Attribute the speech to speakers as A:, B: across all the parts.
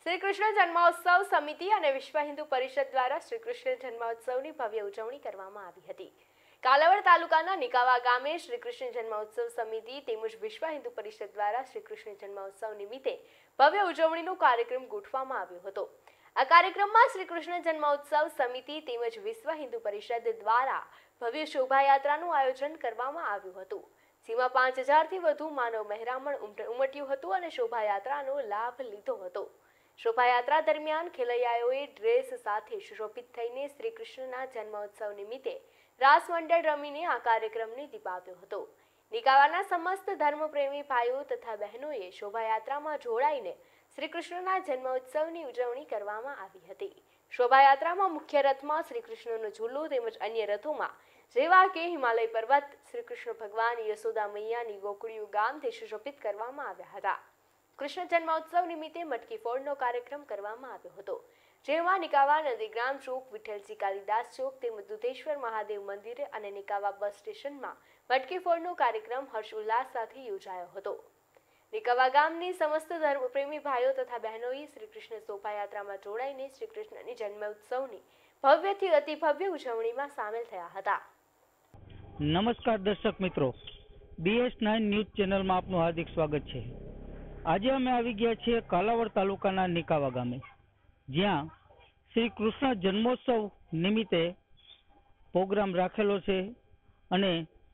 A: શ્રી કૃષ્ણ જન્મોત્સવ સમિતિ અને વિશ્વ હિન્દુ પરિષદ દ્વારા શ્રી કૃષ્ણ જન્મોત્સવની ભવ્ય ઉજવણી કરવામાં આવી હતી। કાલાવડ તાલુકાના નિકાવા ગામે શ્રી કૃષ્ણ જન્મોત્સવ સમિતિ તેમજ વિશ્વ હિન્દુ પરિષદ દ્વારા શ્રી કૃષ્ણ જન્મોત્સવ નિમિત્તે ભવ્ય ઉજવણીનો કાર્યક્રમ ગોઠવવામાં આવ્યો હતો। આ કાર્યક્રમમાં શ્રી કૃષ્ણ જન્મોત્સવ સમિતિ તેમજ વિશ્વ હિન્દુ પરિષદ દ્વારા ભવ્ય શોભાયાત્રાનું આયોજન કરવામાં આવ્યું હતું, જેમાં 5000થી વધુ માનવ મહેરામણ ઉમટ્યું હતું અને શોભાયાત્રાનો લાભ લીધો હતો। શોભાયાત્રા દરમિયાન ખેલૈયાઓએ ડ્રેસ સાથે સુશોભિત થઈને શ્રી કૃષ્ણના જન્મોત્સવ નિમિત્તે રાસ મંડળ રમીને આ કાર્યક્રમને દીપાવ્યો હતો। નિકાવાના સમસ્ત ધર્મપ્રેમી ભાઈઓ તથા બહેનોએ શોભાયાત્રામાં જોડાઈને શ્રી કૃષ્ણના જન્મોત્સવની ઉજવણી કરવામાં આવી હતી। શોભાયાત્રામાં મુખ્ય રથમાં શ્રી કૃષ્ણનો ઝૂલો તેમજ અન્ય રથોમાં જેવા કે હિમાલય પર્વત, શ્રી કૃષ્ણ ભગવાન, યશોદા મૈયાની ગોકુળિયું ગામથી સુશોભિત કરવામાં આવ્યા હતા। કૃષ્ણ જન્મોત્સવ નિમિત્તે મટકી ફોડનો કાર્યક્રમ કરવામાં આવ્યો હતો, જેમાં નિકાવા નંદીગ્રામ ચોક, વિઠ્ઠલજી કાલિદાસ ચોક તેમજ દુધેશ્વર મહાદેવ મંદિર અને નિકાવા બસ સ્ટેશનમાં મટકી ફોડનો કાર્યક્રમ હર્ષ ઉલ્લાસ સાથે યોજાયો હતો। નિકાવા ગામની સમસ્ત ધર્મપ્રેમી ભાઈઓ તથા બહેનોએ શ્રી કૃષ્ણ શોભાયાત્રામાં જોડાઈને શ્રી કૃષ્ણની જન્મોત્સવની ભવ્યથી અતિ ભવ્ય ઉજવણીમાં સામેલ થયા હતા।
B: નમસ્કાર દર્શક મિત્રો, BS9 ન્યૂઝ ચેનલમાં આપનું હાર્દિક સ્વાગત છે। આજે અમે આવી ગયા છીએ કાલાવડ તાલુકાના નિકાવા ગામે, જ્યાં શ્રી કૃષ્ણ જન્મોત્સવ નિમિત્તે પ્રોગ્રામ રાખેલો છે અને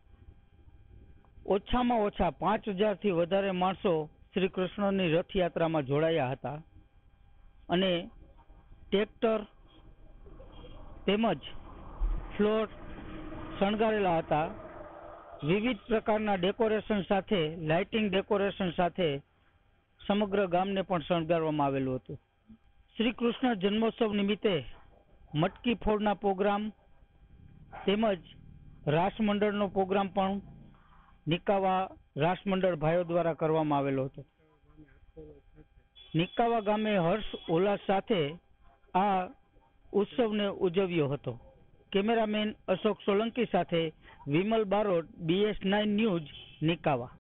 B: ઓછામાં ઓછા 5000થી વધારે માણસો શ્રી કૃષ્ણની રથયાત્રામાં જોડાયા હતા અને ટ્રેક્ટર તેમજ ફ્લોર શણગારેલા હતા। વિવિધ પ્રકારના ડેકોરેશન સાથે, લાઇટિંગ ડેકોરેશન સાથે સમગ્ર ગામને પણ શણગારવામાં આવેલું હતું। શ્રી કૃષ્ણ જન્મોત્સવ નિમિત્તે મટકી ફોડના પ્રોગ્રામ તેમજ રાસ મંડળનો પ્રોગ્રામ પણ નિકાવા રાસ મંડળ ભાઈઓ દ્વારા કરવામાં આવેલો હતો। નિકાવા ગામે હર્ષ ઉલ્લાસ સાથે આ ઉત્સવને ઉજવ્યો હતો। કેમેરામેન અશોક સોલંકી સાથે વિમલ બારોટ, BS9 ન્યૂઝ, નિકાવા।